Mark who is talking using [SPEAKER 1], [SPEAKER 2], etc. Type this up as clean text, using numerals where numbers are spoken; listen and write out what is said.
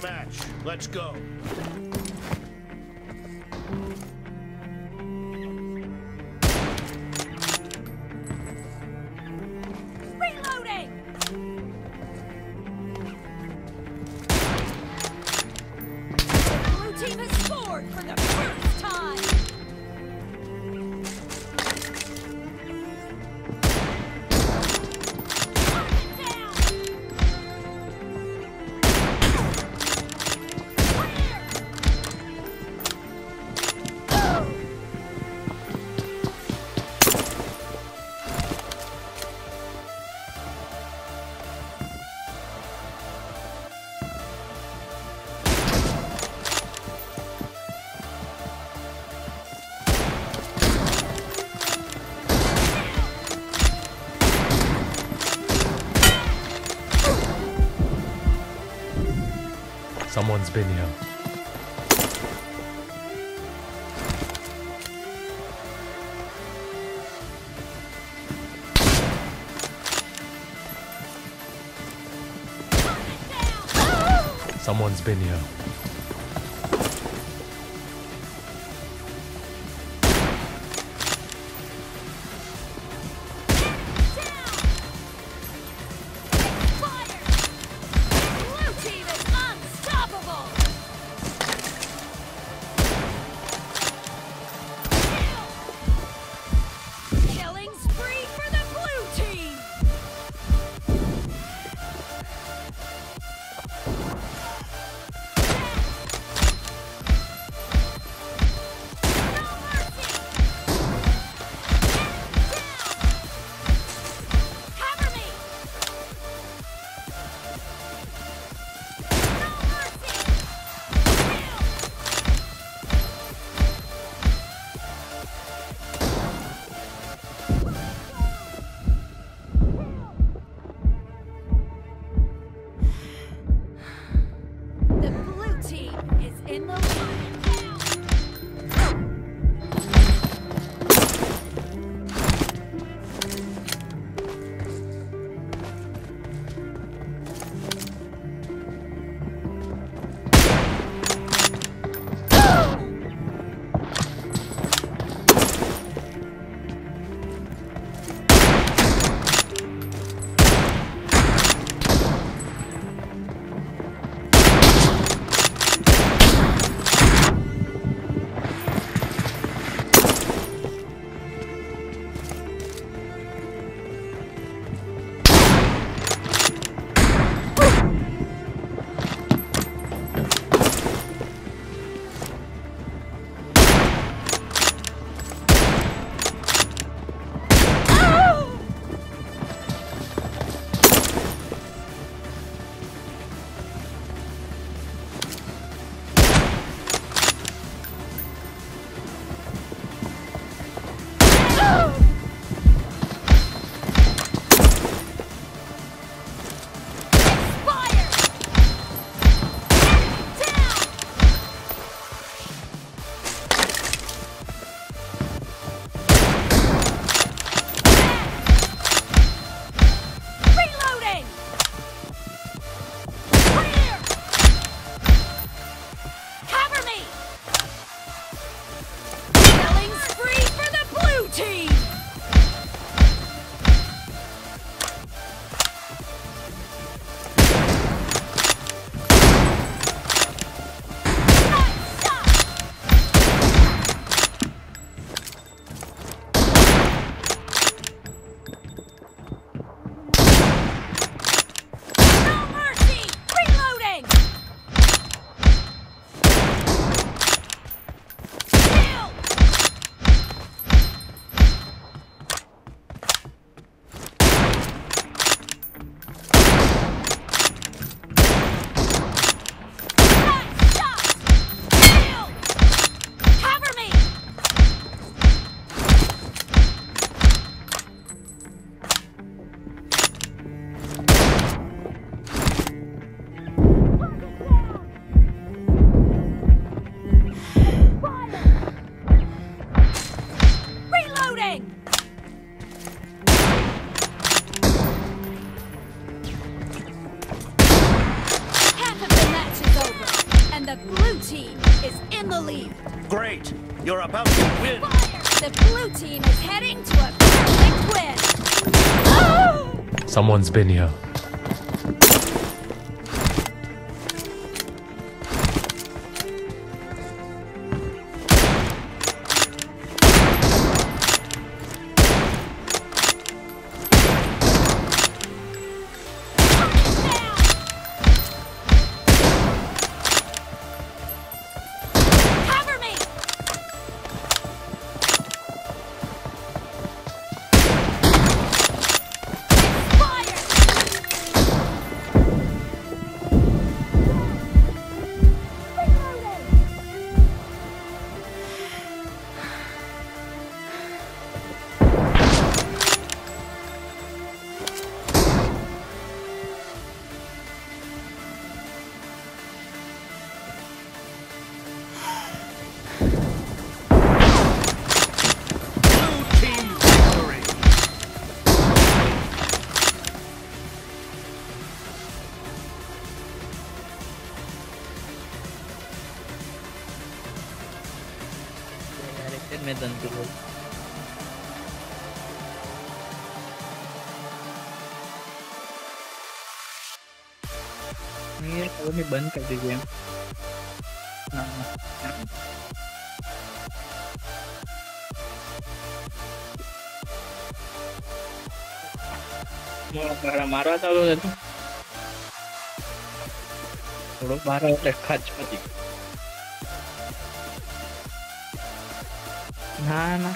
[SPEAKER 1] match. Let's go.
[SPEAKER 2] Reloading! The blue team has scored for the first time!
[SPEAKER 3] Someone's been here. Someone's been here.
[SPEAKER 2] Killing spree for the blue team! Cover me! No mercy! The blue team is in the lead. And the blue team is in the lead.
[SPEAKER 1] Great! You're about to win!
[SPEAKER 2] Fire! The blue team is heading to a perfect win.
[SPEAKER 3] Someone's been here.
[SPEAKER 2] Cover me! Fire!
[SPEAKER 1] Blue team victory!
[SPEAKER 4] Director में दन के बोल नहीं, ये कभी भी बंद कर दीजिए। हाँ, मारा था वो तो थोड़ा मारा એટલે ખાચ પતી ના ના